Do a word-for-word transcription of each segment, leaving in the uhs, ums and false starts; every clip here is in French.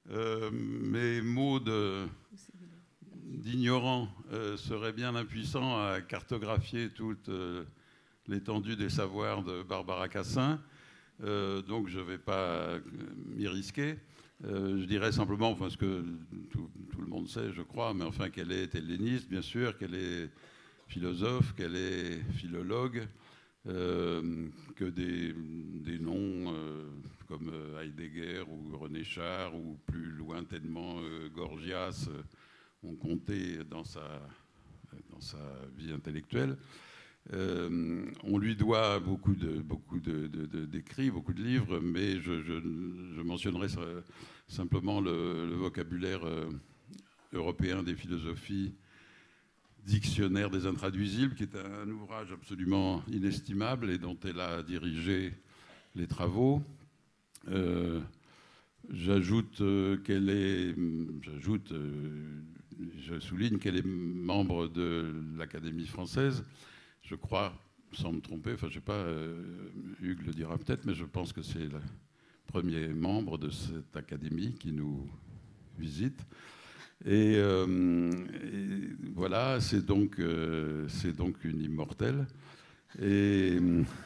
Euh, mes mots d'ignorant euh, seraient bien impuissants à cartographier toute euh, l'étendue des savoirs de Barbara Cassin. Euh, donc je ne vais pas m'y risquer. Euh, je dirais simplement, enfin, ce que tout, tout le monde sait, je crois, mais enfin qu'elle est helléniste, bien sûr, qu'elle est philosophe, qu'elle est philologue, euh, que des, des noms euh, comme Heidegger ou René Char ou plus lointainement euh, Gorgias euh, ont compté dans sa, dans sa vie intellectuelle. Euh, on lui doit beaucoup de, beaucoup de, de, de, d'écrits, beaucoup de livres, mais je, je, je mentionnerai simplement le, le vocabulaire euh, européen des philosophies, Dictionnaire des intraduisibles, qui est un ouvrage absolument inestimable et dont elle a dirigé les travaux. Euh, j'ajoute euh, qu'elle est, j'ajoute, euh, je souligne qu'elle est membre de l'Académie française. Je crois, sans me tromper, enfin je ne sais pas, euh, Hugues le dira peut-être, mais je pense que c'est le premier membre de cette académie qui nous visite. Et, euh, et voilà, c'est donc, euh, c'est donc une immortelle. Et,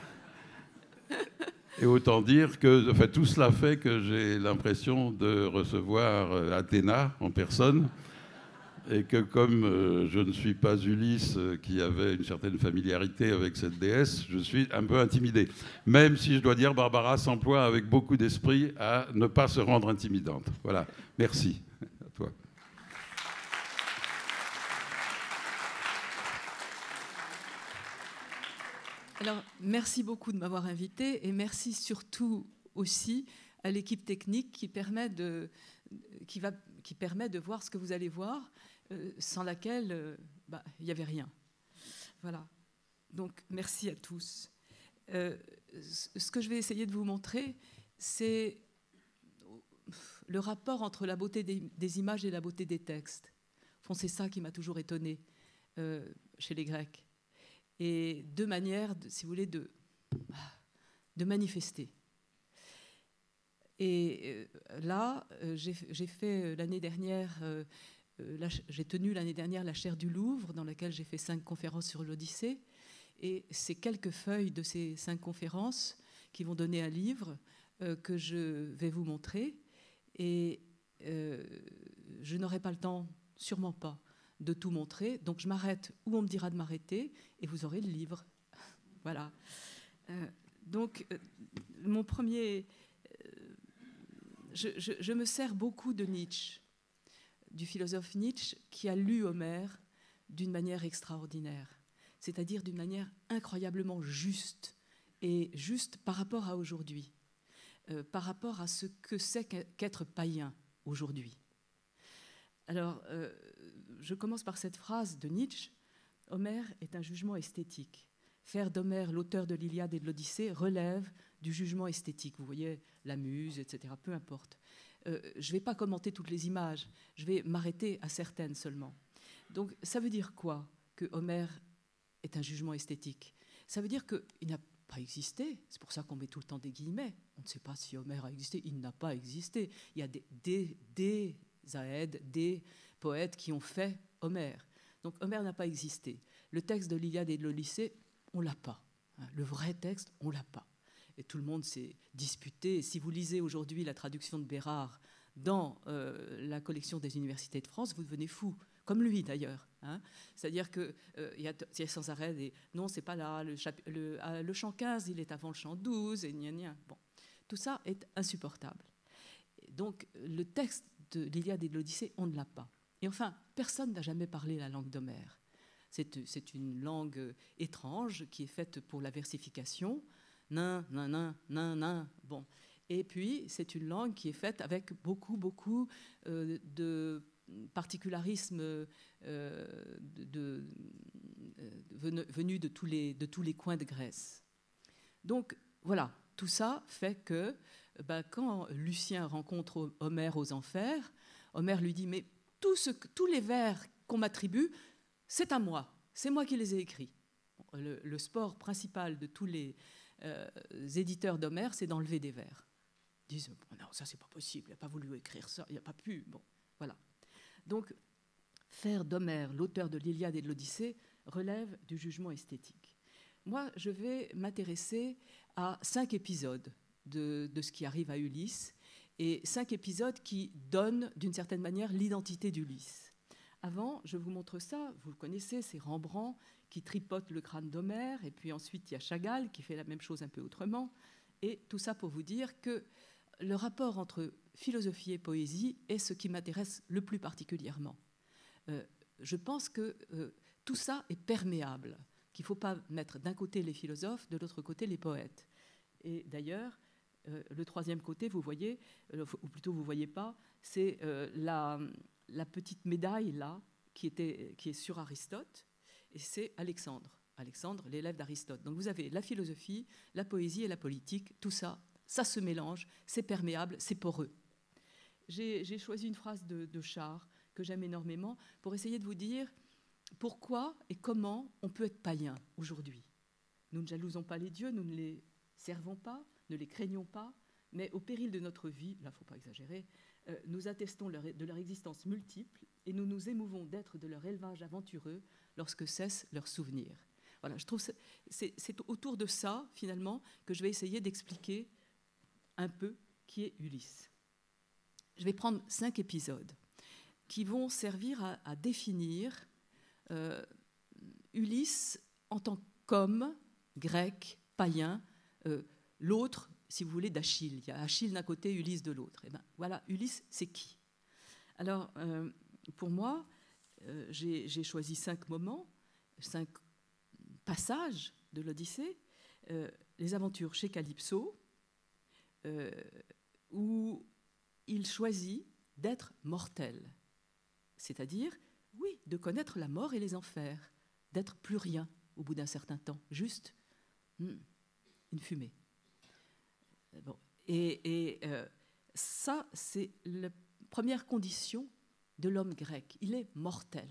et autant dire que enfin, tout cela fait que j'ai l'impression de recevoir Athéna en personne. Et que comme euh, je ne suis pas Ulysse euh, qui avait une certaine familiarité avec cette déesse, je suis un peu intimidé. Même si je dois dire, Barbara s'emploie avec beaucoup d'esprit à ne pas se rendre intimidante. Voilà, merci à toi. Alors, merci beaucoup de m'avoir invité et merci surtout aussi à l'équipe technique qui permet de, qui va, qui permet de voir ce que vous allez voir. Euh, sans laquelle euh, bah, il n'y avait rien. Voilà. Donc, merci à tous. Euh, ce que je vais essayer de vous montrer, c'est le rapport entre la beauté des, des images et la beauté des textes. Enfin, c'est ça qui m'a toujours étonnée euh, chez les Grecs. Et deux manières, de, si vous voulez, de, de manifester. Et euh, là, euh, j'ai fait l'année dernière... Euh, j'ai tenu l'année dernière la chaire du Louvre, dans laquelle j'ai fait cinq conférences sur l'Odyssée. Et c'est quelques feuilles de ces cinq conférences qui vont donner un livre euh, que je vais vous montrer. Et euh, je n'aurai pas le temps, sûrement pas, de tout montrer. Donc je m'arrête où on me dira de m'arrêter et vous aurez le livre. Voilà. Euh, donc, euh, mon premier... Euh, je, je, je me sers beaucoup de Nietzsche, du philosophe Nietzsche, qui a lu Homère d'une manière extraordinaire, c'est-à-dire d'une manière incroyablement juste, et juste par rapport à aujourd'hui, euh, par rapport à ce que c'est qu'être païen aujourd'hui. Alors, euh, je commence par cette phrase de Nietzsche: « Homère est un jugement esthétique. Faire d'Homère l'auteur de l'Iliade et de l'Odyssée relève du jugement esthétique. » Vous voyez, la muse, et cetera, peu importe. Euh, je ne vais pas commenter toutes les images, je vais m'arrêter à certaines seulement. Donc, ça veut dire quoi, que Homère est un jugement esthétique? Ça veut dire qu'il n'a pas existé, c'est pour ça qu'on met tout le temps des guillemets. On ne sait pas si Homère a existé, il n'a pas existé. Il y a des, des, des Zaèdes, des poètes qui ont fait Homère. Donc, Homère n'a pas existé. Le texte de l'Iliade et de l'Odyssée, on ne l'a pas. Le vrai texte, on ne l'a pas. Et tout le monde s'est disputé. Et si vous lisez aujourd'hui la traduction de Bérard dans euh, la collection des universités de France, vous devenez fou, comme lui d'ailleurs. Hein. C'est-à-dire qu'il euh, y, y a sans arrêt des... Non, c'est pas là, le, le, euh, le chant quinze, il est avant le chant douze, et gna gna. Bon, tout ça est insupportable. Et donc, le texte de l'Iliade et de l'Odyssée, on ne l'a pas. Et enfin, personne n'a jamais parlé la langue d'Homère. C'est une langue étrange qui est faite pour la versification. Nin, nin, nin, nin, nin. Bon. Et puis, c'est une langue qui est faite avec beaucoup, beaucoup euh, de particularismes euh, de, de, de, venus de tous, les, de tous les coins de Grèce. Donc, voilà, tout ça fait que ben, quand Lucien rencontre Homère aux enfers, Homère lui dit « Mais tout ce, tous les vers qu'on m'attribue, c'est à moi, c'est moi qui les ai écrits. » Le, le sport principal de tous les euh, éditeurs d'Homère, c'est d'enlever des vers. disent oh non, ça c'est pas possible, il n'a pas voulu écrire ça, il n'a pas pu. Bon, voilà. Donc, faire d'Homère l'auteur de l'Iliade et de l'Odyssée relève du jugement esthétique. Moi, je vais m'intéresser à cinq épisodes de, de ce qui arrive à Ulysse, et cinq épisodes qui donnent, d'une certaine manière, l'identité d'Ulysse. Avant, je vous montre ça, vous le connaissez, c'est Rembrandt qui tripote le crâne d'Homère, et puis ensuite il y a Chagall qui fait la même chose un peu autrement, et tout ça pour vous dire que le rapport entre philosophie et poésie est ce qui m'intéresse le plus particulièrement. Euh, je pense que euh, tout ça est perméable, qu'il ne faut pas mettre d'un côté les philosophes, de l'autre côté les poètes. Et d'ailleurs, euh, le troisième côté, vous voyez, euh, ou plutôt vous ne voyez pas, c'est euh, la, la petite médaille là, qui, était, qui est sur Aristote, et c'est Alexandre. Alexandre, l'élève d'Aristote. Donc vous avez la philosophie, la poésie et la politique, tout ça, ça se mélange, c'est perméable, c'est poreux. J'ai, j'ai choisi une phrase de, de Char que j'aime énormément pour essayer de vous dire pourquoi et comment on peut être païen aujourd'hui. Nous ne jalousons pas les dieux, nous ne les servons pas, ne les craignons pas, mais au péril de notre vie, là il ne faut pas exagérer, euh, nous attestons leur, de leur existence multiple et nous nous émouvons d'être de leur élevage aventureux lorsque cessent leurs souvenirs. Voilà, je trouve que c'est, c'est autour de ça, finalement, que je vais essayer d'expliquer un peu qui est Ulysse. Je vais prendre cinq épisodes qui vont servir à, à définir euh, Ulysse en tant qu'homme grec, païen, euh, l'autre, si vous voulez, d'Achille. Il y a Achille d'un côté, Ulysse de l'autre. Et ben, voilà, Ulysse, c'est qui? Alors, euh, pour moi, euh, j'ai, j'ai choisi cinq moments, cinq passages de l'Odyssée, euh, les aventures chez Calypso, euh, où il choisit d'être mortel, c'est-à-dire, oui, de connaître la mort et les enfers, d'être plus rien au bout d'un certain temps, juste hmm, une fumée. Bon. Et, et euh, ça, c'est la première condition de l'homme grec. Il est mortel.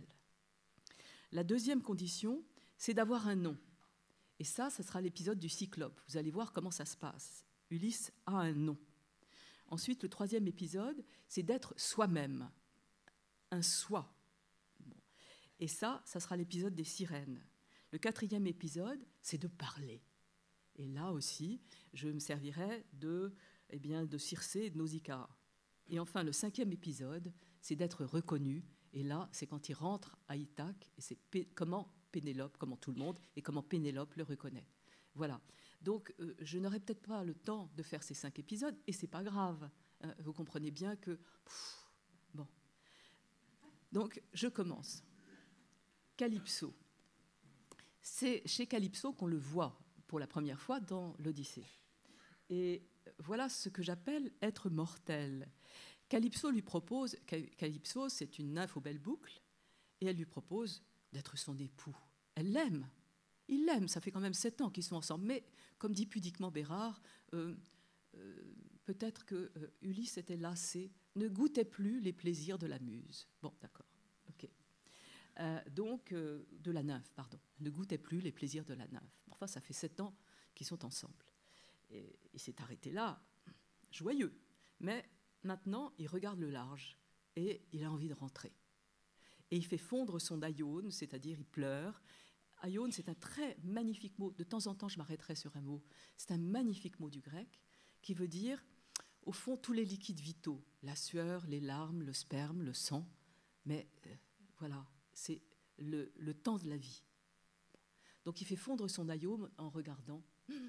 La deuxième condition, c'est d'avoir un nom. Et ça, ce sera l'épisode du Cyclope. Vous allez voir comment ça se passe. Ulysse a un nom. Ensuite, le troisième épisode, c'est d'être soi-même, un soi. Bon. Et ça, ça sera l'épisode des sirènes. Le quatrième épisode, c'est de parler. Et là aussi, je me servirai de, eh bien, de Circé et de Nausicaa. Et enfin, le cinquième épisode, c'est d'être reconnu. Et là, c'est quand il rentre à Ithaque, et c'est P- comment Pénélope, comment tout le monde, et comment Pénélope le reconnaît. Voilà. Donc, euh, je n'aurai peut-être pas le temps de faire ces cinq épisodes, et c'est pas grave. Hein, vous comprenez bien que... Pff, bon. Donc, je commence. Calypso. C'est chez Calypso qu'on le voit pour la première fois dans l'Odyssée. Et voilà ce que j'appelle être mortel. Calypso lui propose... Calypso, c'est une nymphe aux belles boucles, et elle lui propose d'être son époux. Elle l'aime. Il l'aime, ça fait quand même sept ans qu'ils sont ensemble. Mais, comme dit pudiquement Bérard, euh, euh, peut-être que euh, Ulysse était lassé, ne goûtait plus les plaisirs de la muse. Bon, d'accord, ok. Euh, donc, euh, de la nymphe, pardon. Ne goûtait plus les plaisirs de la nymphe. Enfin, ça fait sept ans qu'ils sont ensemble. Et il s'est arrêté là, joyeux. Mais maintenant, il regarde le large et il a envie de rentrer. Et il fait fondre son aïone, c'est-à-dire il pleure. Aïone, c'est un très magnifique mot. De temps en temps, je m'arrêterai sur un mot. C'est un magnifique mot du grec qui veut dire, au fond, tous les liquides vitaux. La sueur, les larmes, le sperme, le sang. Mais euh, voilà, c'est le, le temps de la vie. Donc il fait fondre son aïome en regardant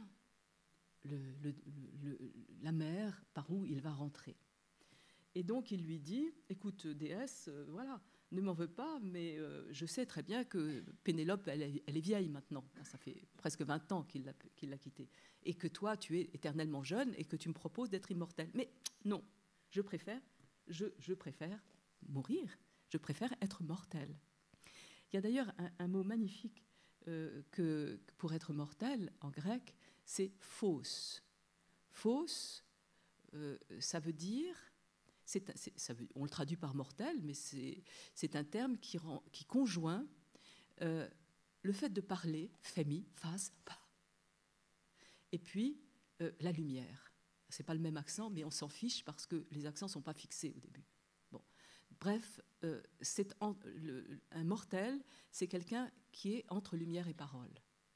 le, le, le, la mer par où il va rentrer. Et donc il lui dit, écoute, déesse, euh, voilà, ne m'en veux pas, mais euh, je sais très bien que Pénélope, elle est, elle est vieille maintenant. Ça fait presque vingt ans qu'il l'a, qu'il l'a quittée. Et que toi, tu es éternellement jeune et que tu me proposes d'être immortel. Mais non, je préfère, je, je préfère mourir. Je préfère être mortel. Il y a d'ailleurs un, un mot magnifique euh, que, pour être mortel, en grec, c'est phos. Phos, euh, ça veut dire... C'est, c'est, ça veut, on le traduit par mortel, mais c'est, c'est un terme qui, rend, qui conjoint euh, le fait de parler, fémi, phase, pas, et puis euh, la lumière. c'est pas le même accent, mais on s'en fiche parce que les accents ne sont pas fixés au début. Bon. Bref, euh, c'est en, le, un mortel, c'est quelqu'un qui est entre lumière et parole.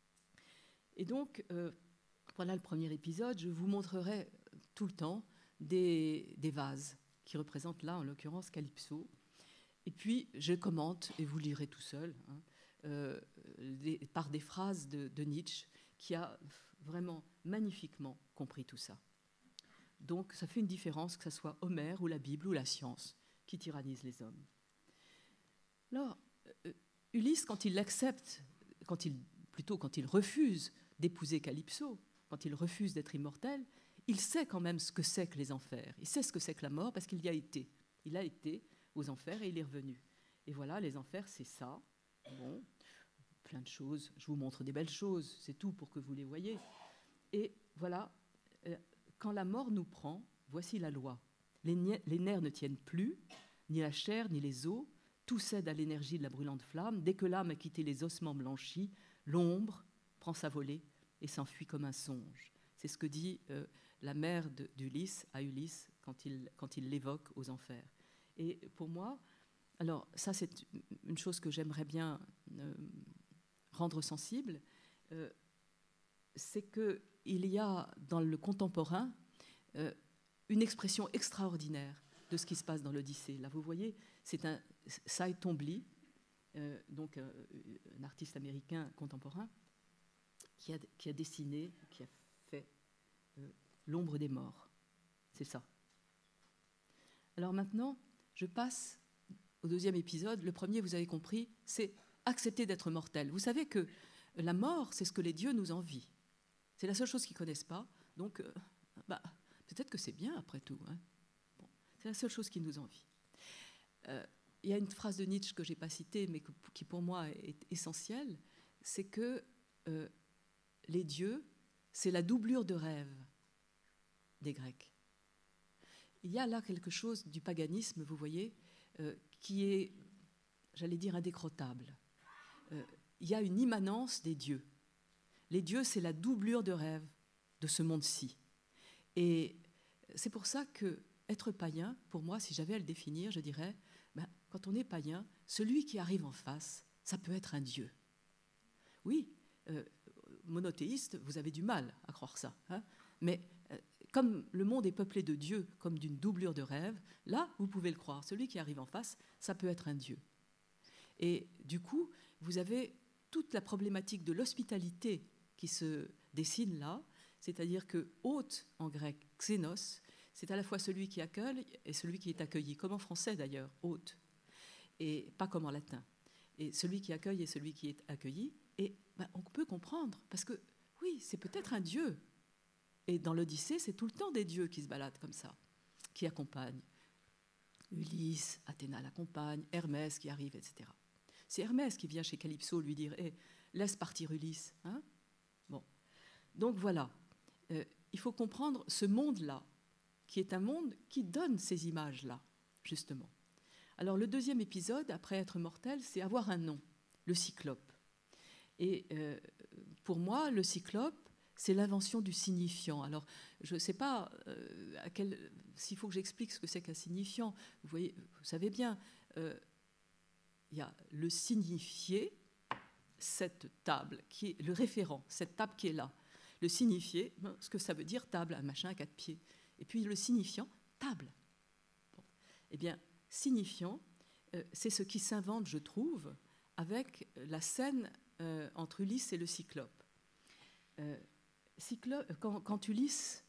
Et donc, euh, voilà le premier épisode. Je vous montrerai tout le temps des, des vases qui représentent là, en l'occurrence, Calypso. Et puis, je commente, et vous lirez tout seul, hein, euh, des, par des phrases de, de Nietzsche, qui a vraiment magnifiquement compris tout ça. Donc, ça fait une différence que ce soit Homère ou la Bible ou la science qui tyrannise les hommes. Alors, euh, Ulysse, quand il l'accepte, quand il, plutôt quand il refuse d'épouser Calypso, quand il refuse d'être immortel, il sait quand même ce que c'est que les enfers. Il sait ce que c'est que la mort parce qu'il y a été. Il a été aux enfers et il est revenu. Et voilà, les enfers, c'est ça. Bon, plein de choses. Je vous montre des belles choses, c'est tout pour que vous les voyez. Et voilà, euh, quand la mort nous prend, voici la loi. Les, les nerfs ne tiennent plus, ni la chair, ni les os. Tout cède à l'énergie de la brûlante flamme. Dès que l'âme a quitté les ossements blanchis, l'ombre prend sa volée et s'enfuit comme un songe. C'est ce que dit euh, la mère d'Ulysse à Ulysse quand il, quand il l'évoque aux enfers. Et pour moi, alors ça c'est une chose que j'aimerais bien euh, rendre sensible, euh, c'est qu'il y a dans le contemporain euh, une expression extraordinaire de ce qui se passe dans l'Odyssée. Là, vous voyez, c'est un Cy Twombly, euh, donc euh, un artiste américain contemporain, qui a, qui a dessiné, qui a fait euh, l'ombre des morts. C'est ça. Alors maintenant, je passe au deuxième épisode. Le premier, vous avez compris, c'est accepter d'être mortel. Vous savez que la mort, c'est ce que les dieux nous envient. C'est la seule chose qu'ils ne connaissent pas. Donc, euh, bah, peut-être que c'est bien après tout. Hein. Bon, c'est la seule chose qu'ils nous envient. Euh, il y a une phrase de Nietzsche que je n'ai pas citée, mais que, qui pour moi est essentielle, c'est que euh, les dieux, c'est la doublure de rêve des Grecs. Il y a là quelque chose du paganisme, vous voyez, euh, qui est, j'allais dire, indécrottable. Euh, il y a une immanence des dieux. Les dieux, c'est la doublure de rêve de ce monde-ci. Et c'est pour ça que être païen, pour moi, si j'avais à le définir, je dirais, ben, quand on est païen, celui qui arrive en face, ça peut être un dieu. Oui, euh, monothéiste, vous avez du mal à croire ça. Hein, mais euh, comme le monde est peuplé de dieux, comme d'une doublure de rêve, là, vous pouvez le croire. Celui qui arrive en face, ça peut être un dieu. Et du coup, vous avez toute la problématique de l'hospitalité qui se dessine là, c'est-à-dire que hôte en grec, xénos, c'est à la fois celui qui accueille et celui qui est accueilli, comme en français d'ailleurs, hôte, et pas comme en latin. Et celui qui accueille et celui qui est accueilli, et ben, on peut comprendre, parce que oui, c'est peut-être un dieu. Et dans l'Odyssée, c'est tout le temps des dieux qui se baladent comme ça, qui accompagnent. Ulysse, Athéna l'accompagne, Hermès qui arrive, et cetera. C'est Hermès qui vient chez Calypso lui dire hey, « laisse partir Ulysse hein ». Bon. Donc voilà, euh, il faut comprendre ce monde-là, qui est un monde qui donne ces images-là, justement. Alors le deuxième épisode, après être mortel, c'est avoir un nom, le cyclope. Et euh, pour moi, le cyclope, c'est l'invention du signifiant. Alors, je ne sais pas euh, à quel, s'il faut que j'explique ce que c'est qu'un signifiant. Vous voyez, vous savez bien, euh, il y a le signifié, cette table, qui est le référent, cette table qui est là. Le signifié, ce que ça veut dire, table, un machin à quatre pieds. Et puis le signifiant, table. Bon. Eh bien, signifiant, euh, c'est ce qui s'invente, je trouve, avec la scène euh, entre Ulysse et le cyclope. Euh, cyclope quand, quand Ulysse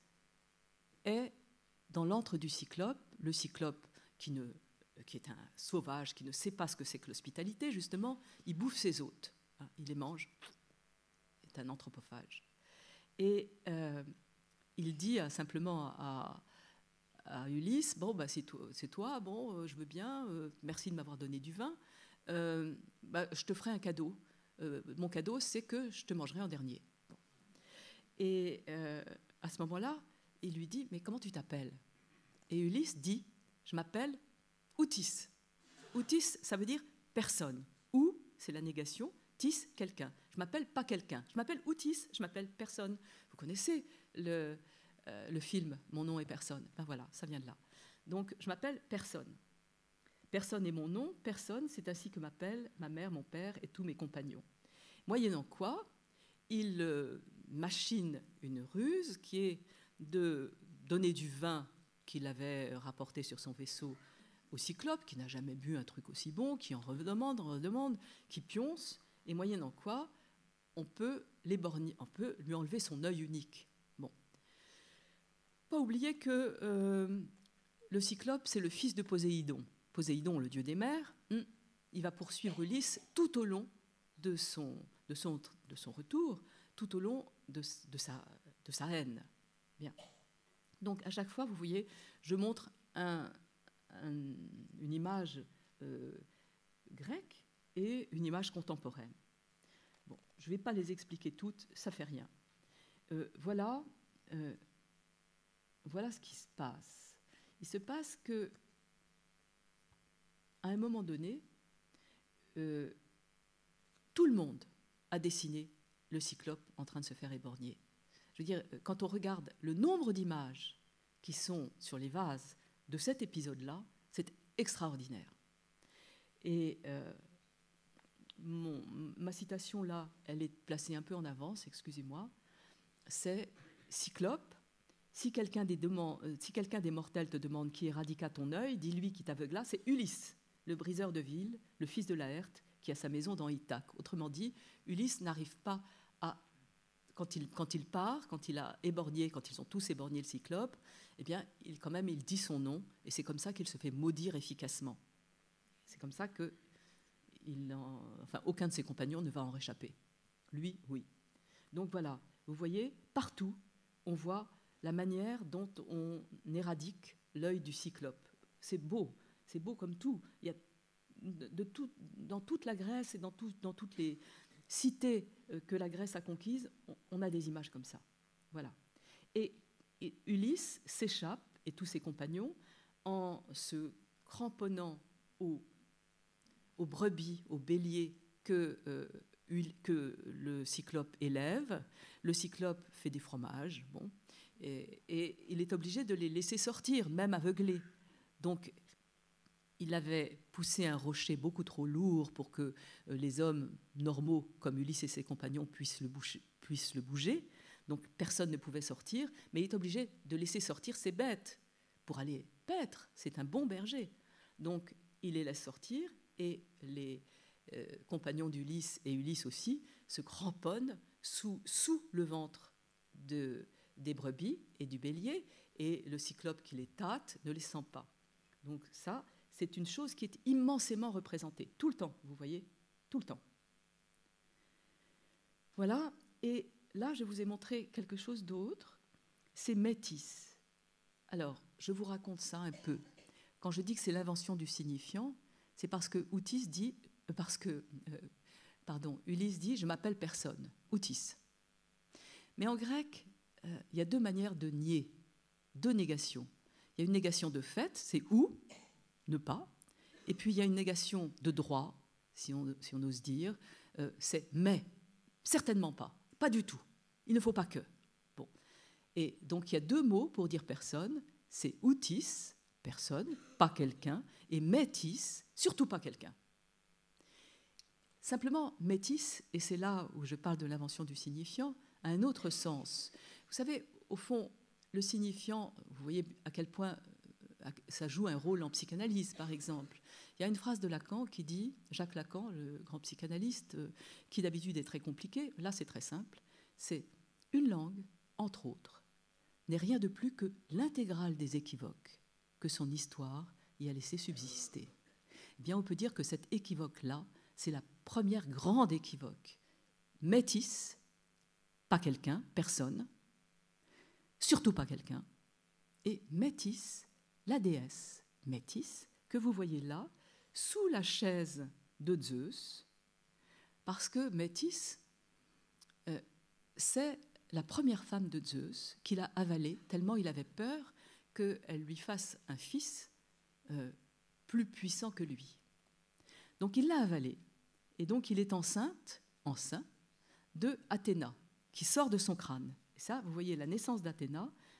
est dans l'antre du cyclope, le cyclope qui, ne, qui est un sauvage, qui ne sait pas ce que c'est que l'hospitalité, justement, il bouffe ses hôtes, hein, il les mange, c'est un anthropophage. Et euh, il dit euh, simplement à, à Ulysse, bon, bah, c'est toi, c'est toi, bon, euh, je veux bien, euh, merci de m'avoir donné du vin, euh, bah, je te ferai un cadeau. Euh, mon cadeau, c'est que je te mangerai en dernier. Bon. Et euh, à ce moment-là, il lui dit, mais comment tu t'appelles? Et Ulysse dit, je m'appelle Outis. Outis, ça veut dire personne. Ou, c'est la négation, tis, quelqu'un. Je m'appelle pas quelqu'un. Je m'appelle Outis, je m'appelle personne. Vous connaissez le, euh, le film « Mon nom est personne ». Ben voilà, ça vient de là. Donc, je m'appelle Personne. Personne est mon nom, Personne, c'est ainsi que m'appellent ma mère, mon père et tous mes compagnons. Moyennant quoi, il euh, machine une ruse qui est de donner du vin qu'il avait rapporté sur son vaisseau au Cyclope, qui n'a jamais bu un truc aussi bon, qui en redemande, en redemande, qui pionce, et moyennant quoi, on peut, l'éborgner, on peut lui enlever son œil unique. Bon. Pas oublier que euh, le Cyclope, c'est le fils de Poséidon. Poséidon, le dieu des mers, il va poursuivre Ulysse tout au long de son, de son, de son retour, tout au long de, de, sa, de sa haine. Bien. Donc, à chaque fois, vous voyez, je montre un, un, une image euh, grecque et une image contemporaine. Bon, je ne vais pas les expliquer toutes, ça ne fait rien. Euh, voilà, euh, voilà ce qui se passe. Il se passe que, à un moment donné, euh, tout le monde a dessiné le Cyclope en train de se faire éborgner. Je veux dire, quand on regarde le nombre d'images qui sont sur les vases de cet épisode-là, c'est extraordinaire. Et euh, mon, ma citation là, elle est placée un peu en avance, excusez-moi, c'est « Cyclope, si quelqu'un des, si quelqu'un des mortels te demande qui éradiqua ton œil, dis-lui qui t'aveugla, c'est Ulysse, le briseur de ville, le fils de Laërte, qui a sa maison dans Ithaque. » Autrement dit, Ulysse n'arrive pas à... Quand il, quand il part, quand il a éborgné, quand ils ont tous éborgné le Cyclope, eh bien, il, quand même, il dit son nom, et c'est comme ça qu'il se fait maudire efficacement. C'est comme ça que il en, enfin, aucun de ses compagnons ne va en réchapper. Lui, oui. Donc voilà, vous voyez, partout, on voit la manière dont on éradique l'œil du Cyclope. C'est beau, c'est beau comme tout. Il y a de, de tout, dans toute la Grèce et dans, tout, dans toutes les cités que la Grèce a conquises, on a des images comme ça. Voilà. Et, et Ulysse s'échappe, et tous ses compagnons, en se cramponnant aux, aux brebis, aux béliers que, euh, que le Cyclope élève. Le Cyclope fait des fromages, bon, et, et il est obligé de les laisser sortir, même aveuglés. Donc, il avait poussé un rocher beaucoup trop lourd pour que les hommes normaux, comme Ulysse et ses compagnons, puissent le bouger. Puissent le bouger. Donc personne ne pouvait sortir, mais il est obligé de laisser sortir ses bêtes pour aller paître. C'est un bon berger. Donc il les laisse sortir et les euh, compagnons d'Ulysse et Ulysse aussi se cramponnent sous, sous le ventre de, des brebis et du bélier, et le Cyclope qui les tâte ne les sent pas. Donc ça, c'est une chose qui est immensément représentée, tout le temps, vous voyez, tout le temps. Voilà, et là, je vous ai montré quelque chose d'autre, c'est Métis. Alors, je vous raconte ça un peu. Quand je dis que c'est l'invention du signifiant, c'est parce que Outis dit, parce que, euh, pardon, Ulysse dit, je m'appelle personne, Outis. Mais en grec, euh, il y a deux manières de nier, deux négations. Il y a une négation de fait, c'est ou, ne pas, et puis il y a une négation de droit, si on, si on ose dire, euh, c'est mais, certainement pas, pas du tout, il ne faut pas que. Bon. Et donc il y a deux mots pour dire personne, c'est outis, personne, pas quelqu'un, et métis, surtout pas quelqu'un. Simplement, métis, et c'est là où je parle de l'invention du signifiant, a un autre sens. Vous savez, au fond, le signifiant, vous voyez à quel point ça joue un rôle en psychanalyse, par exemple. Il y a une phrase de Lacan qui dit, Jacques Lacan, le grand psychanalyste, qui d'habitude est très compliqué, là c'est très simple, c'est « une langue, entre autres, n'est rien de plus que l'intégrale des équivoques que son histoire y a laissé subsister. » Eh bien, on peut dire que cet équivoque-là, c'est la première grande équivoque. Métis, pas quelqu'un, personne, surtout pas quelqu'un, et Métis, la déesse Métis, que vous voyez là, sous la chaise de Zeus, parce que Métis, euh, c'est la première femme de Zeus qu'il a avalée, tellement il avait peur qu'elle lui fasse un fils euh, plus puissant que lui. Donc il l'a avalée, et donc il est enceinte, enceint, de Athéna, qui sort de son crâne. Et ça, vous voyez la naissance d'Athéna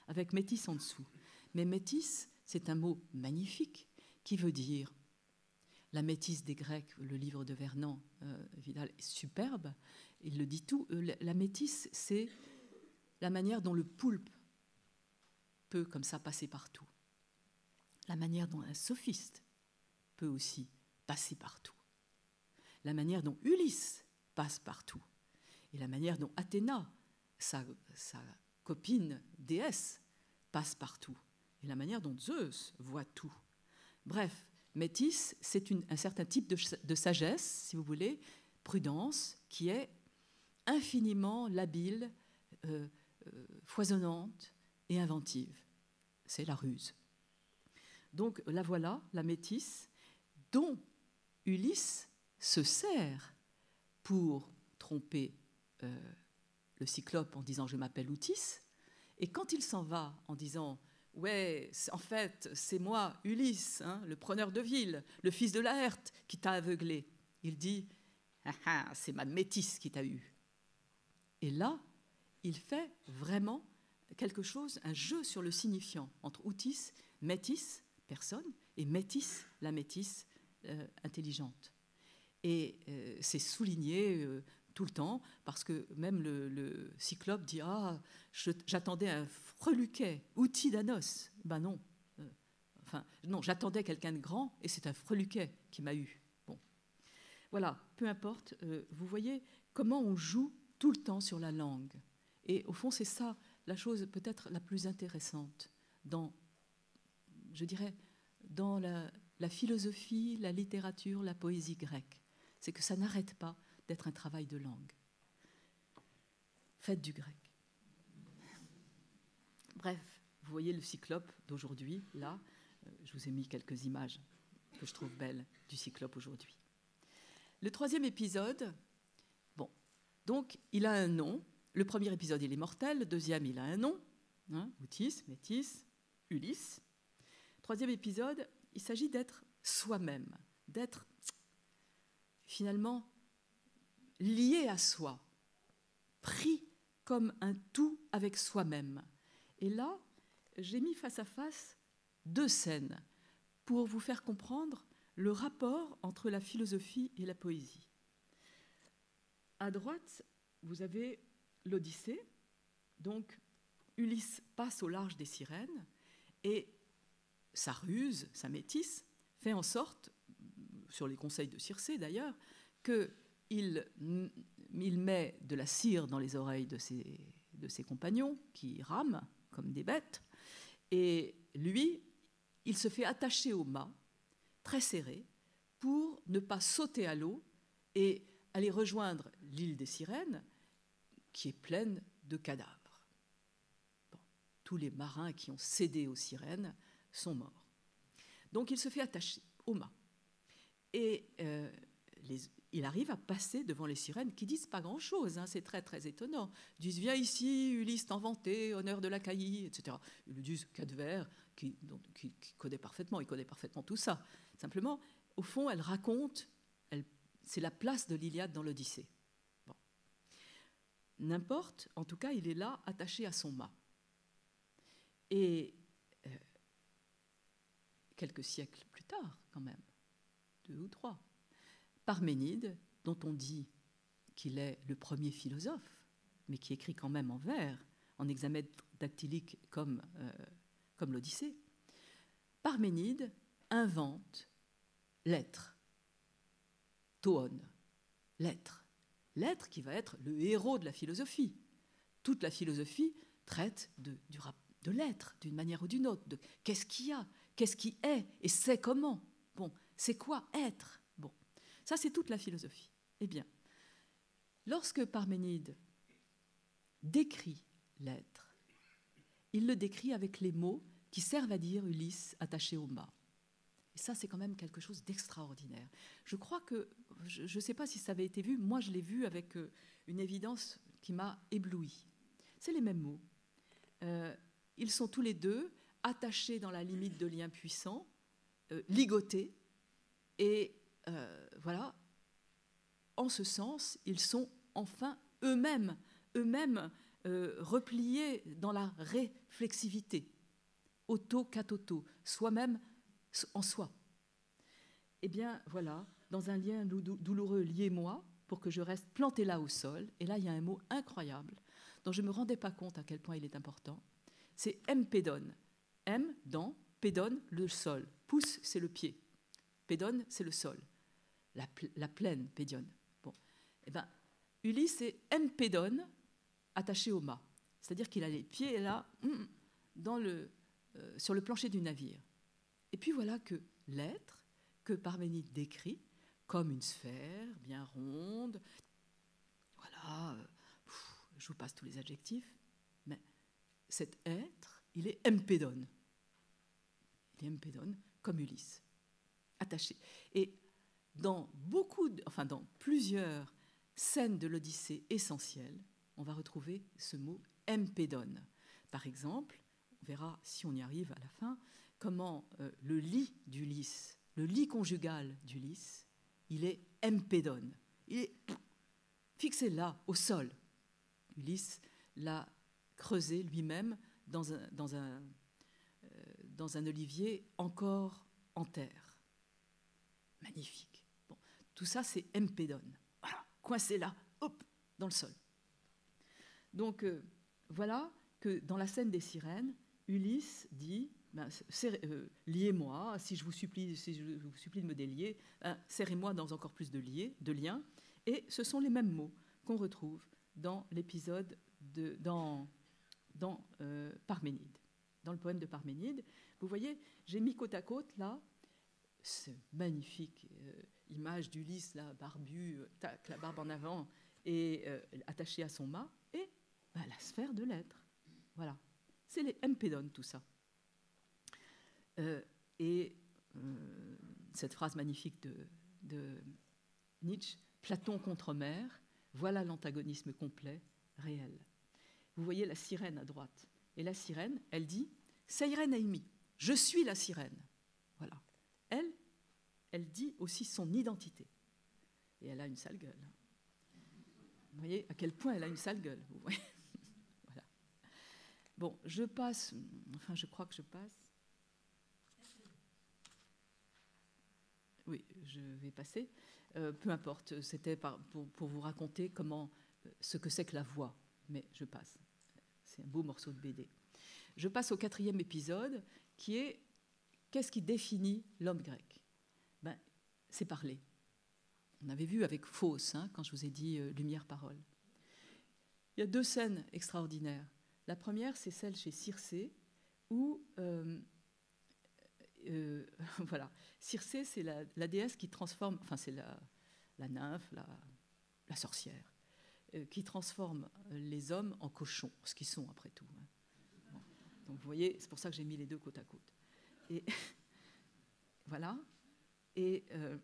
avec métis en dessous. Mais métis, c'est un mot magnifique qui veut dire, la métisse des Grecs, le livre de Vernon, euh, Vidal, est superbe, il le dit tout. La métisse, c'est la manière dont le poulpe peut comme ça passer partout. La manière dont un sophiste peut aussi passer partout. La manière dont Ulysse passe partout. Et la manière dont Athéna, sa, sa copine déesse, passe partout. Et la manière dont Zeus voit tout. Bref, métis, c'est une, un certain type de, de sagesse, si vous voulez, prudence, qui est infiniment labile, euh, euh, foisonnante et inventive. C'est la ruse. Donc la voilà, la métisse, dont Ulysse se sert pour tromper euh, le cyclope en disant « je m'appelle Outis », et quand il s'en va en disant « ouais, en fait, c'est moi, Ulysse, hein, le preneur de ville, le fils de Laërte, qui t'a aveuglé », il dit « ah ah, c'est ma métisse qui t'a eu ». Et là, il fait vraiment quelque chose, un jeu sur le signifiant entre Outis, métis, personne, et métis, la métisse euh, intelligente. Et euh, c'est souligné euh, tout le temps, parce que même le, le cyclope dit « ah, je, j'attendais un freluquet, outil d'Anos ». Ben non, euh, enfin, non, j'attendais quelqu'un de grand, et c'est un freluquet qui m'a eu. Bon, voilà, peu importe, euh, vous voyez comment on joue tout le temps sur la langue. Et au fond, c'est ça la chose peut-être la plus intéressante dans, je dirais, dans la, la philosophie, la littérature, la poésie grecque. C'est que ça n'arrête pas d'être un travail de langue. Faites du grec. Bref, vous voyez le cyclope d'aujourd'hui, là, je vous ai mis quelques images que je trouve belles du cyclope aujourd'hui. Le troisième épisode, bon, donc il a un nom. Le premier épisode, il est mortel. Le deuxième, il a un nom. Hein, Outis, Métis, Ulysse. Troisième épisode, il s'agit d'être soi-même, d'être finalement lié à soi, pris comme un tout avec soi-même. Et là, j'ai mis face à face deux scènes pour vous faire comprendre le rapport entre la philosophie et la poésie. À droite, vous avez l'Odyssée, donc Ulysse passe au large des sirènes et sa ruse, sa métisse, fait en sorte, sur les conseils de Circé d'ailleurs, qu'il il met de la cire dans les oreilles de ses, de ses compagnons qui rament comme des bêtes, et lui, il se fait attacher au mât, très serré, pour ne pas sauter à l'eau et aller rejoindre l'île des sirènes, qui est pleine de cadavres. Bon, tous les marins qui ont cédé aux sirènes sont morts. Donc il se fait attacher au mât. Et euh, les, il arrive à passer devant les sirènes qui disent pas grand-chose, hein, c'est très très étonnant. Ils disent « viens ici, Ulysse t'en vanté, honneur de l'Achaïe », et cetera. Ils lui disent quatre vers, qui, qui, qui connaît parfaitement, il connaît parfaitement tout ça. Simplement, au fond, elle raconte, elle, c'est la place de l'Iliade dans l'Odyssée. Bon. N'importe, en tout cas, il est là, attaché à son mât. Et euh, quelques siècles plus tard, quand même, deux ou trois, Parménide, dont on dit qu'il est le premier philosophe, mais qui écrit quand même en vers, en hexamètre dactylique comme, euh, comme l'Odyssée, Parménide invente l'être, toon, l'être, l'être qui va être le héros de la philosophie. Toute la philosophie traite de, du, de l'être, d'une manière ou d'une autre, de qu'est-ce qu'il y a, qu'est-ce qui est, et c'est comment. Bon, c'est quoi être? Bon, ça c'est toute la philosophie. Eh bien, lorsque Parménide décrit l'être, il le décrit avec les mots qui servent à dire Ulysse attaché au mât. Et ça, c'est quand même quelque chose d'extraordinaire. Je crois que, je ne sais pas si ça avait été vu, moi je l'ai vu avec une évidence qui m'a ébloui. C'est les mêmes mots. Euh, ils sont tous les deux attachés dans la limite de liens puissants, euh, ligotés, et euh, voilà, en ce sens, ils sont enfin eux-mêmes, eux-mêmes euh, replié dans la réflexivité, auto katoto, soi-même en soi. Eh bien, voilà, dans un lien douloureux, lié-moi, pour que je reste planté là au sol. Et là, il y a un mot incroyable, dont je ne me rendais pas compte à quel point il est important. C'est empédon. M, dans, pédone, le sol. Pouce, c'est le pied. Pédone, c'est le sol. La, la plaine, pédione. Bon. Eh bien, Ulysse est empédone, attaché au mât. C'est-à-dire qu'il a les pieds là, dans le, euh, sur le plancher du navire. Et puis voilà que l'être, que Parménide décrit comme une sphère bien ronde, voilà, euh, pff, je vous passe tous les adjectifs, mais cet être, il est empédone. Il est empédone comme Ulysse, attaché. Et dans beaucoup, de, enfin dans plusieurs scènes de l'Odyssée essentielles, on va retrouver ce mot empédone. Par exemple, on verra si on y arrive à la fin, comment euh, le lit d'Ulysse, le lit conjugal d'Ulysse, il est empédone. Il est fixé là, au sol. Ulysse l'a creusé lui-même dans un, dans, un, euh, dans un olivier encore en terre. Magnifique. Bon, tout ça, c'est empédone. Voilà, coincé là, hop, dans le sol. Donc, euh, voilà que dans la scène des sirènes, Ulysse dit, ben, euh, liez-moi, si je vous supplie, si je vous supplie de me délier, ben, serrez-moi dans encore plus de, liés, de liens. Et ce sont les mêmes mots qu'on retrouve dans l'épisode, de, dans, dans euh, Parménide, dans le poème de Parménide. Vous voyez, j'ai mis côte à côte, là, cette magnifique euh, image d'Ulysse, là, barbu, euh, tac, la barbe en avant, et euh, attaché à son mât, et ben, la sphère de l'être. Voilà. C'est les empédones, tout ça. Euh, et euh, cette phrase magnifique de, de Nietzsche, Platon contre Homère, voilà l'antagonisme complet, réel. Vous voyez la sirène à droite. Et la sirène, elle dit « Seirène Aimi, je suis la sirène ». Voilà. Elle, elle dit aussi son identité. Et elle a une sale gueule. Vous voyez à quel point elle a une sale gueule. Vous voyez. Voilà. Bon, je passe, enfin je crois que je passe. Oui, je vais passer. Euh, peu importe, c'était pour, pour vous raconter comment, ce que c'est que la voix. Mais je passe. C'est un beau morceau de B D. Je passe au quatrième épisode, qui est qu'est-ce qui définit l'homme grec? Ben, c'est parler. On avait vu avec Phos, hein, quand je vous ai dit euh, lumière-parole. Il y a deux scènes extraordinaires. La première, c'est celle chez Circé, où euh, euh, voilà, Circé, c'est la, la déesse qui transforme, enfin c'est la, la nymphe, la, la sorcière, euh, qui transforme les hommes en cochons, ce qu'ils sont après tout. Hein. Bon. Donc vous voyez, c'est pour ça que j'ai mis les deux côte à côte. Et voilà. Et euh,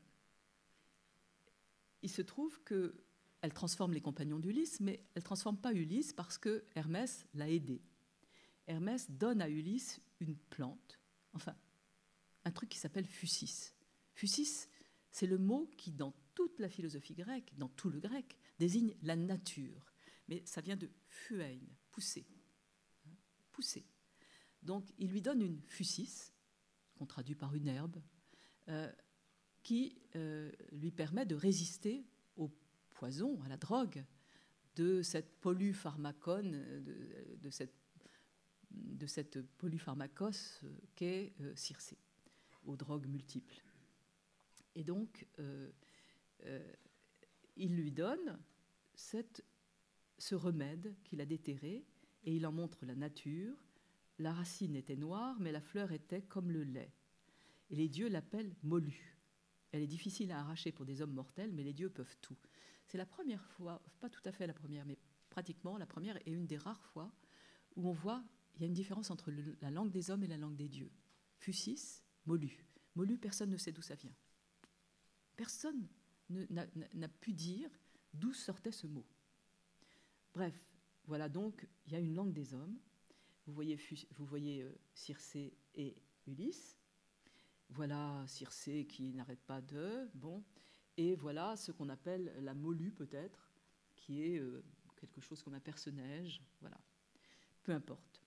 il se trouve qu'elle transforme les compagnons d'Ulysse, mais elle ne transforme pas Ulysse parce que Hermès l'a aidé. Hermès donne à Ulysse une plante, enfin, un truc qui s'appelle fucis. Fucis, c'est le mot qui, dans toute la philosophie grecque, dans tout le grec, désigne la nature. Mais ça vient de fuein, pousser. Pousser. Donc, il lui donne une fucis, qu'on traduit par une herbe, euh, qui euh, lui permet de résister au poison, à la drogue, de cette polypharmacone, de, de, cette, de cette polypharmacos qu'est euh, Circé, aux drogues multiples. Et donc, euh, euh, il lui donne cette, ce remède qu'il a déterré, et il en montre la nature. La racine était noire, mais la fleur était comme le lait. Et les dieux l'appellent Molu. Elle est difficile à arracher pour des hommes mortels, mais les dieux peuvent tout. C'est la première fois, pas tout à fait la première, mais pratiquement la première et une des rares fois où on voit il y a une différence entre le, la langue des hommes et la langue des dieux. Fucis, Molu. Molu, personne ne sait d'où ça vient. Personne n'a pu dire d'où sortait ce mot. Bref, voilà donc, il y a une langue des hommes. Vous voyez, vous voyez euh, Circé et Ulysse. Voilà Circé qui n'arrête pas de... Bon, et voilà ce qu'on appelle la Molue peut-être, qui est, euh, quelque chose comme un perce-neige, voilà. Peu importe.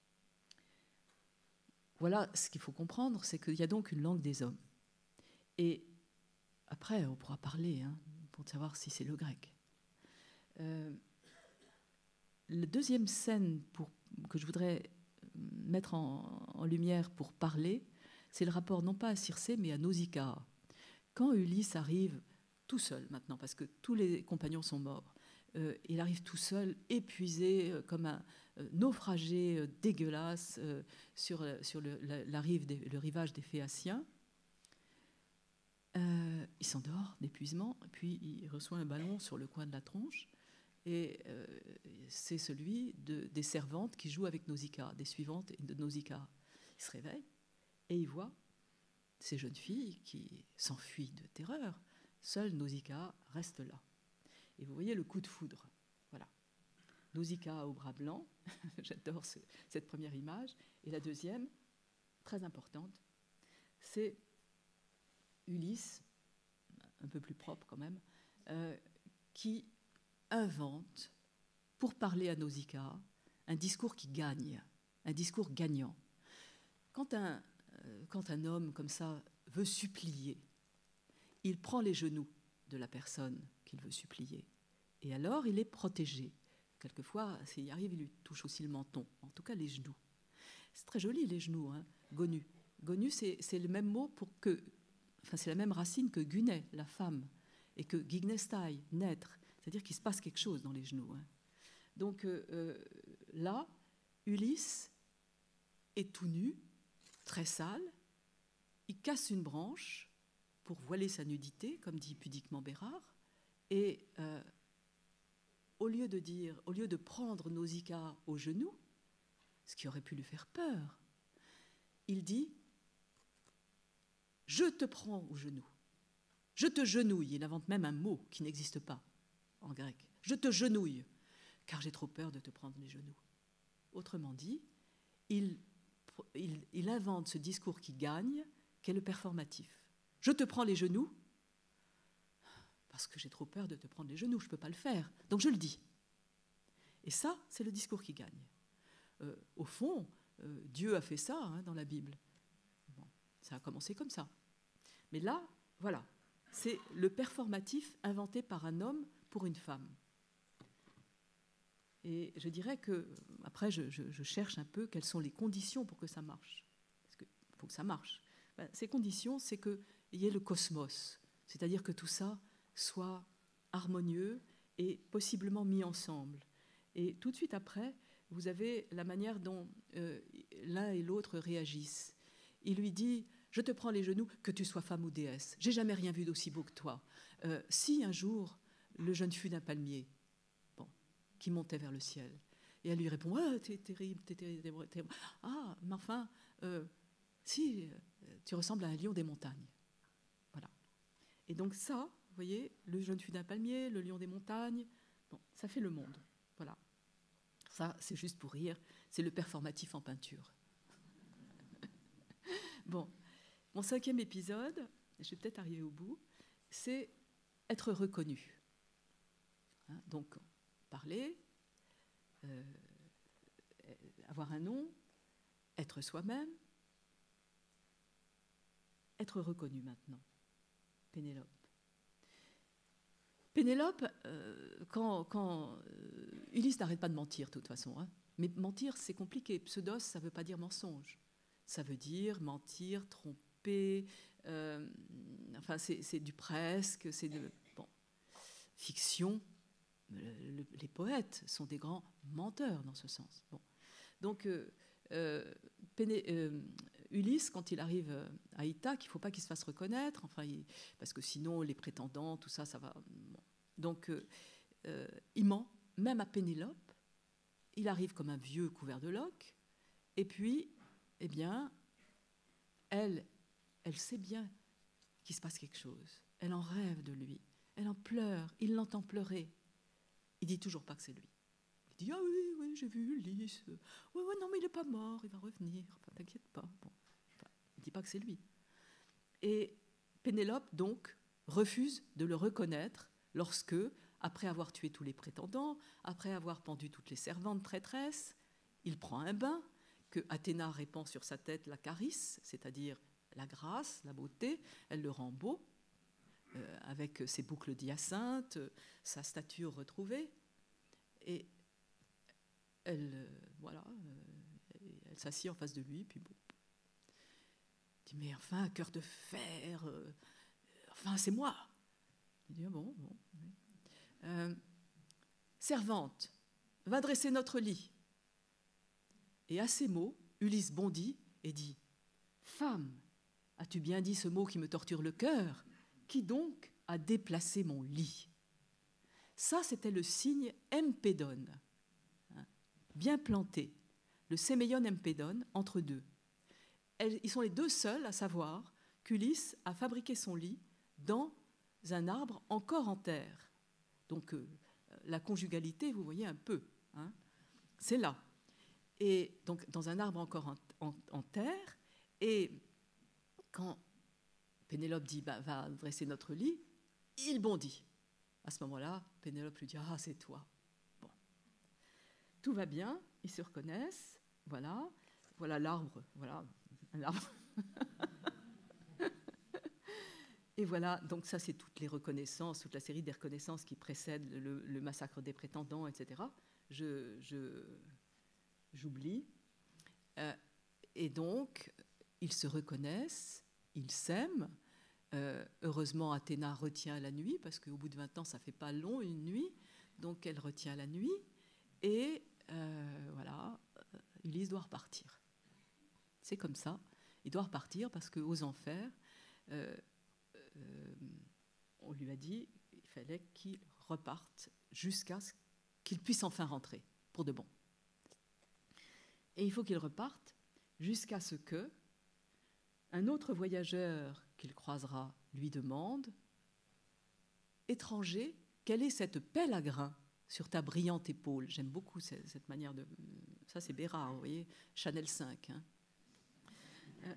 Voilà ce qu'il faut comprendre, c'est qu'il y a donc une langue des hommes. Et après, on pourra parler hein, pour savoir si c'est le grec. Euh, la deuxième scène pour, que je voudrais mettre en, en lumière pour parler, c'est le rapport non pas à Circé, mais à Nausicaa. Quand Ulysse arrive tout seul maintenant, parce que tous les compagnons sont morts, euh, il arrive tout seul, épuisé, euh, comme un euh, naufragé euh, dégueulasse euh, sur, sur le, la, la rive des, le rivage des Phéaciens. Euh, il s'endort d'épuisement, puis il reçoit un ballon sur le coin de la tronche, et euh, c'est celui de, des servantes qui jouent avec Nausicaa, des suivantes de Nausicaa. Il se réveille et il voit ces jeunes filles qui s'enfuient de terreur. Seule Nausicaa reste là. Et vous voyez le coup de foudre. Voilà. Nausicaa au bras blanc, j'adore ce, cette première image. Et la deuxième, très importante, c'est Ulysse, un peu plus propre quand même, euh, qui invente, pour parler à Nausicaa, un discours qui gagne, un discours gagnant. Quand un, euh, quand un homme comme ça veut supplier, il prend les genoux de la personne qu'il veut supplier. Et alors, il est protégé. Quelquefois, s'il y arrive, il lui touche aussi le menton, en tout cas les genoux. C'est très joli, les genoux, hein, gonu. Gonu, c'est, c'est le même mot pour que... Enfin, c'est la même racine que guné, la femme, et que gignestai, naître. C'est-à-dire qu'il se passe quelque chose dans les genoux. Hein. Donc euh, euh, là, Ulysse est tout nu, très sale. Il casse une branche pour voiler sa nudité, comme dit pudiquement Bérard. Et euh, au lieu de dire, au lieu de prendre Nausicaa au genou, ce qui aurait pu lui faire peur, il dit « Je te prends au genou. Je te genouille. » Il invente même un mot qui n'existe pas en grec. « Je te genouille, car j'ai trop peur de te prendre les genoux. » Autrement dit, il, il, il invente ce discours qui gagne, qui est le performatif. « Je te prends les genoux, parce que j'ai trop peur de te prendre les genoux, je ne peux pas le faire, donc je le dis. » Et ça, c'est le discours qui gagne. Euh, au fond, euh, Dieu a fait ça hein, dans la Bible. Bon, ça a commencé comme ça. Mais là, voilà, c'est le performatif inventé par un homme pour une femme. Et je dirais que, après, je, je, je cherche un peu quelles sont les conditions pour que ça marche. Parce qu'il faut que ça marche. Ben, ces conditions, c'est qu'il y ait le cosmos, c'est-à-dire que tout ça soit harmonieux et possiblement mis ensemble. Et tout de suite après, vous avez la manière dont euh, l'un et l'autre réagissent. Il lui dit « Je te prends les genoux, que tu sois femme ou déesse. J'ai jamais rien vu d'aussi beau que toi. Euh, si un jour, le jeune fut d'un palmier, bon, qui montait vers le ciel, et elle lui répond ah, « t'es terrible, t'es terrible, t'es terrible. Ah, mais enfin, euh, si, tu ressembles à un lion des montagnes. » Voilà. Et donc ça, vous voyez, le jeune fut d'un palmier, le lion des montagnes, bon, ça fait le monde. Voilà. Ça, c'est juste pour rire, c'est le performatif en peinture. Bon, mon cinquième épisode, je vais peut-être arriver au bout, c'est être reconnu. Hein, donc, parler, euh, avoir un nom, être soi-même, être reconnu maintenant. Pénélope. Pénélope, euh, quand, quand euh, Ulysse n'arrête pas de mentir, de toute façon. Hein. Mais mentir, c'est compliqué. Pseudos, ça ne veut pas dire mensonge. Ça veut dire mentir, tromper. Euh, enfin, c'est, c'est du presque, c'est de bon, fiction. Le, le, les poètes sont des grands menteurs dans ce sens. Bon. Donc, euh, euh, Péné, euh, Ulysse, quand il arrive à Ithaque, il ne faut pas qu'il se fasse reconnaître, enfin, il, parce que sinon, les prétendants, tout ça, ça va... Bon. Donc, euh, euh, il ment, même à Pénélope. Il arrive comme un vieux couvert de loques. Et puis, eh bien, elle, elle sait bien qu'il se passe quelque chose. Elle en rêve de lui. Elle en pleure. Il l'entend pleurer. Il dit toujours pas que c'est lui. Il dit « Ah oui, oui, j'ai vu Ulysse. Oui, oui, non, mais il n'est pas mort, il va revenir. Enfin, t'inquiète pas. » Bon. Enfin, il ne dit pas que c'est lui. Et Pénélope, donc, refuse de le reconnaître lorsque, après avoir tué tous les prétendants, après avoir pendu toutes les servantes traîtresses, il prend un bain que Athéna répand sur sa tête la charisse, c'est-à-dire la grâce, la beauté, elle le rend beau, euh, avec ses boucles d'hyacinthe, sa stature retrouvée, et elle, euh, voilà, euh, elle s'assied en face de lui, puis bon, il dit, mais enfin, cœur de fer, euh, enfin, c'est moi. Il dit, ah bon, bon. Oui. Euh, servante, va dresser notre lit. Et à ces mots, Ulysse bondit et dit, femme, as-tu bien dit ce mot qui me torture le cœur? Qui donc a déplacé mon lit? Ça, c'était le signe empédone, hein, bien planté, le séméion empédone entre deux. Elles, ils sont les deux seuls à savoir qu'Ulysse a fabriqué son lit dans un arbre encore en terre. Donc euh, la conjugalité, vous voyez un peu, hein, c'est là. Et donc dans un arbre encore en, en, en terre, et quand Pénélope dit bah, va dresser notre lit, il bondit. À ce moment-là, Pénélope lui dit ah c'est toi. Bon, tout va bien, ils se reconnaissent, voilà, voilà l'arbre, voilà un arbre. Et voilà, donc ça c'est toutes les reconnaissances, toute la série des reconnaissances qui précèdent le, le massacre des prétendants, et cetera. Je, je, j'oublie. Euh, et donc, ils se reconnaissent, ils s'aiment. Euh, heureusement, Athéna retient la nuit, parce qu'au bout de vingt ans, ça ne fait pas long, une nuit. Donc, elle retient la nuit. Et euh, voilà, Ulysse doit repartir. C'est comme ça. Il doit repartir parce qu'aux enfers, euh, euh, on lui a dit qu'il fallait qu'il reparte jusqu'à ce qu'il puisse enfin rentrer, pour de bon. Et il faut qu'il reparte jusqu'à ce que un autre voyageur qu'il croisera lui demande « Étranger, quelle est cette pelle à grains sur ta brillante épaule ?» J'aime beaucoup cette, cette manière de... Ça, c'est Bérard, vous voyez, Chanel cinq. Hein. Euh...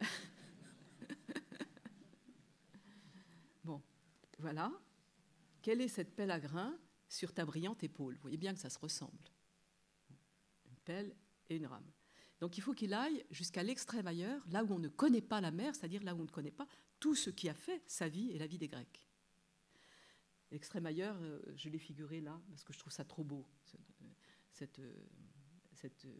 Bon, voilà. Quelle est cette pelle à grains sur ta brillante épaule? Vous voyez bien que ça se ressemble. Une pelle et une rame. Donc il faut qu'il aille jusqu'à l'extrême ailleurs, là où on ne connaît pas la mer, c'est-à-dire là où on ne connaît pas tout ce qui a fait sa vie et la vie des Grecs. L'extrême ailleurs, je l'ai figuré là, parce que je trouve ça trop beau, cette, cette, cette,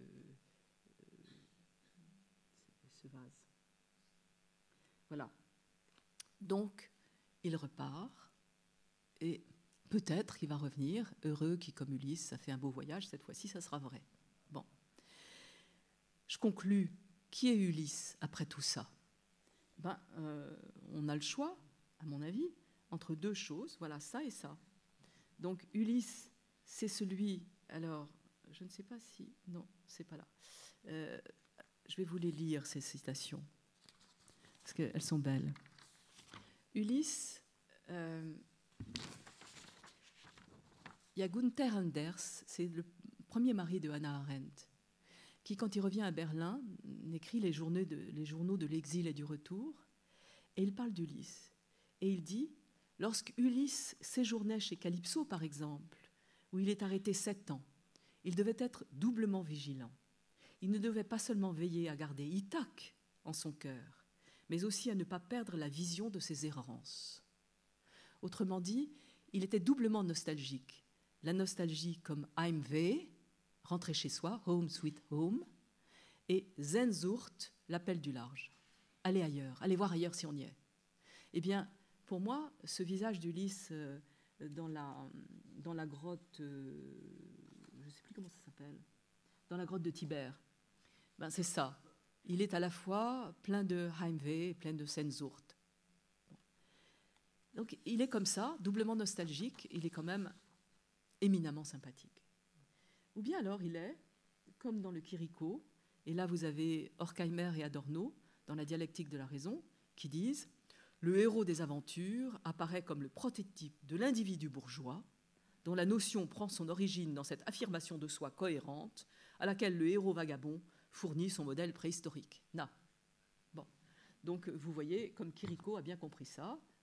ce vase. Voilà. Donc, il repart, et peut-être qu'il va revenir, heureux qui, comme Ulysse, ça fait un beau voyage, cette fois-ci, ça sera vrai. Bon. Je conclus, qui est Ulysse après tout ça? Ben, euh, on a le choix, à mon avis, entre deux choses, voilà, ça et ça. Donc Ulysse, c'est celui, alors, je ne sais pas si, non, c'est pas là. Euh, je vais vous les lire, ces citations, parce qu'elles sont belles. Ulysse, euh, il y a Gunther Anders, c'est le premier mari de Hannah Arendt, qui, quand il revient à Berlin, écrit les journaux de, les journaux de l'exil et du retour, et il parle d'Ulysse. Et il dit, lorsque Ulysse séjournait chez Calypso, par exemple, où il est arrêté sept ans, il devait être doublement vigilant. Il ne devait pas seulement veiller à garder Ithaque en son cœur, mais aussi à ne pas perdre la vision de ses errances. Autrement dit, il était doublement nostalgique. La nostalgie comme Heimweh, rentrer chez soi, home sweet home, et Sehnsucht, l'appel du large. Allez ailleurs, allez voir ailleurs si on y est. Eh bien, pour moi, ce visage d'Ulysse euh, dans, la, dans la grotte, euh, je ne sais plus comment ça s'appelle, dans la grotte de Tibère, ben, c'est ça. Il est à la fois plein de Heimweh et plein de Sehnsucht. Bon. Donc, il est comme ça, doublement nostalgique, il est quand même éminemment sympathique. Ou bien alors il est, comme dans le Quirico, et là vous avez Horkheimer et Adorno, dans la dialectique de la raison, qui disent « Le héros des aventures apparaît comme le prototype de l'individu bourgeois, dont la notion prend son origine dans cette affirmation de soi cohérente, à laquelle le héros vagabond fournit son modèle préhistorique. » Na. Bon. Donc vous voyez, comme Quirico a bien compris ça,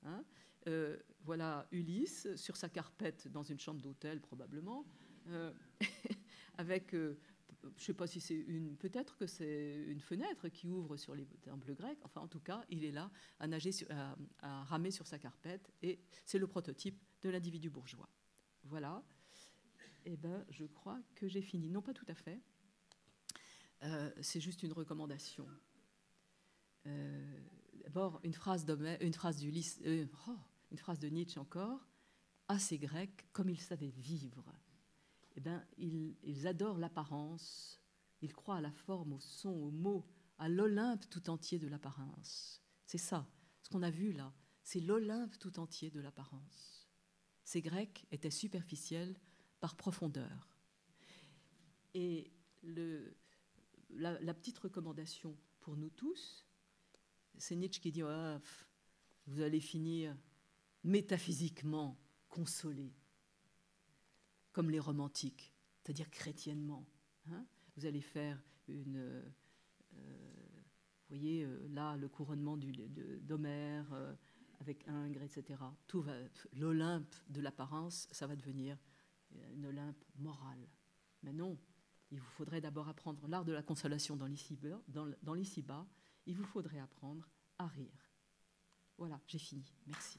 Hein. Euh, voilà Ulysse sur sa carpette dans une chambre d'hôtel probablement, euh, avec, euh, je ne sais pas si c'est une, peut-être que c'est une fenêtre qui ouvre sur les temples grecs. Enfin, en tout cas, il est là à nager, sur, à, à ramer sur sa carpette, et c'est le prototype de l'individu bourgeois. Voilà. Eh ben, je crois que j'ai fini. Non, pas tout à fait. Euh, c'est juste une recommandation. Euh, D'abord, une phrase une phrase d'Ulysse, euh, oh, une phrase de Nietzsche encore. À ces Grecs, comme ils savaient vivre, eh ben, ils, ils adorent l'apparence, ils croient à la forme, au son, au mot, à l'Olympe tout entier de l'apparence. C'est ça, ce qu'on a vu là, c'est l'Olympe tout entier de l'apparence. Ces Grecs étaient superficiels par profondeur. Et le, la, la petite recommandation pour nous tous, c'est Nietzsche qui dit oh, « Vous allez finir métaphysiquement consolés, comme les romantiques, c'est-à-dire chrétiennement. Hein. Vous allez faire une... Euh, vous voyez, euh, là, le couronnement d'Homère, euh, avec Ingres, et cetera. Tout va, l'Olympe de l'apparence, ça va devenir une Olympe morale. Mais non, il vous faudrait d'abord apprendre l'art de la consolation dans l'ici-bas, dans, dans l'ici-bas. Il vous faudrait apprendre à rire. Voilà, j'ai fini. Merci.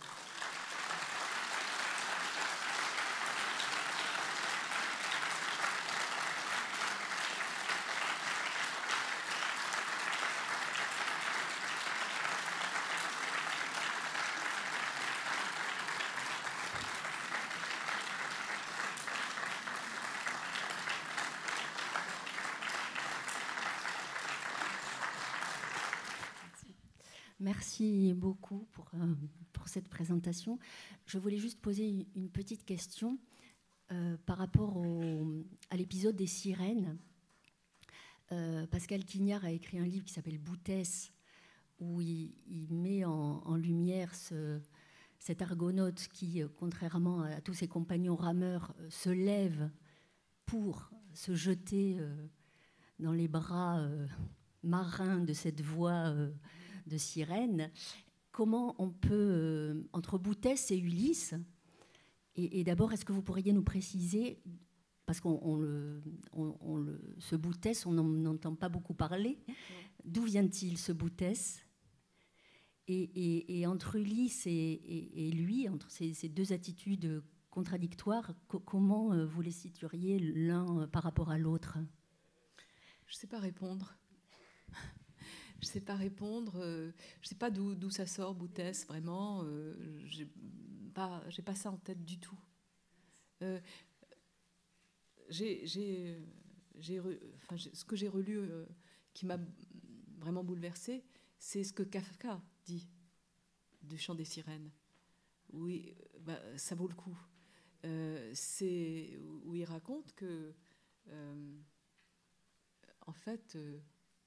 Merci beaucoup pour, euh, pour cette présentation. Je voulais juste poser une petite question euh, par rapport au, à l'épisode des sirènes. Euh, Pascal Quignard a écrit un livre qui s'appelle Boutès, où il, il met en, en lumière ce, cet argonaute qui, contrairement à tous ses compagnons rameurs, se lève pour se jeter euh, dans les bras euh, marins de cette voix euh, de sirène. Comment on peut, euh, entre Boutès et Ulysse, et, et d'abord, est-ce que vous pourriez nous préciser, parce qu'on on le, on, on le, ce Boutès, on n'en entend pas beaucoup parler, d'où vient-il ce Boutès, et, et, et entre Ulysse et, et, et lui, entre ces, ces deux attitudes contradictoires, co comment vous les situeriez l'un par rapport à l'autre? Je ne sais pas répondre. Je ne sais pas répondre. Euh, je ne sais pas d'où ça sort, Boutès, vraiment. Euh, je n'ai pas, j'ai pas ça en tête du tout. Euh, j'ai, j'ai, j'ai, enfin, ce que j'ai relu euh, qui m'a vraiment bouleversée, c'est ce que Kafka dit du chant des sirènes. Oui, bah, ça vaut le coup. Euh, c'est où il raconte que, euh, en fait, euh,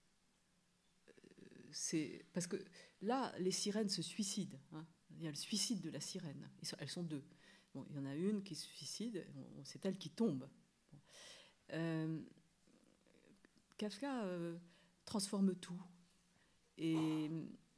c'est parce que là, les sirènes se suicident. Hein. Il y a le suicide de la sirène. Elles sont deux. Bon, il y en a une qui se suicide, c'est elle qui tombe. Bon. Euh, Kafka euh, transforme tout. Et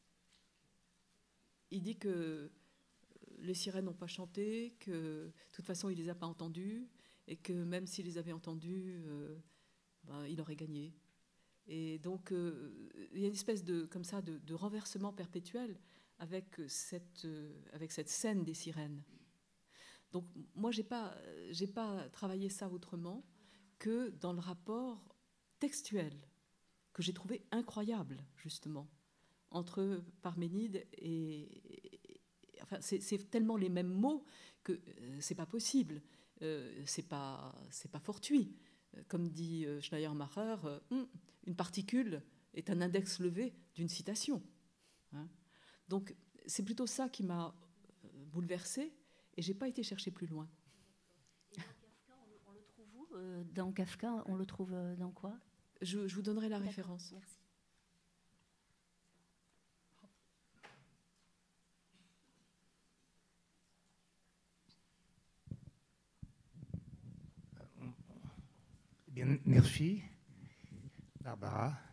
il dit que les sirènes n'ont pas chanté, que de toute façon, il ne les a pas entendues, et que même s'il les avait entendues, euh, ben, il aurait gagné. Et donc, euh, il y a une espèce de, comme ça, de, de renversement perpétuel avec cette, euh, avec cette scène des sirènes. Donc, moi, je n'ai pas, j'ai pas travaillé ça autrement que dans le rapport textuel, que j'ai trouvé incroyable, justement, entre Parménide et... et enfin, c'est tellement les mêmes mots que euh, c'est pas possible, euh, c'est pas, c'est pas fortuit. Comme dit euh, Schleiermacher, euh, hum, une particule est un index levé d'une citation. Hein. Donc, c'est plutôt ça qui m'a bouleversée, et j'ai pas été chercher plus loin. Et dans Kafka, on, on le trouve où euh, Dans Kafka, on le trouve euh, dans quoi? je, je vous donnerai la référence. Merci. Bien, merci, Barbara.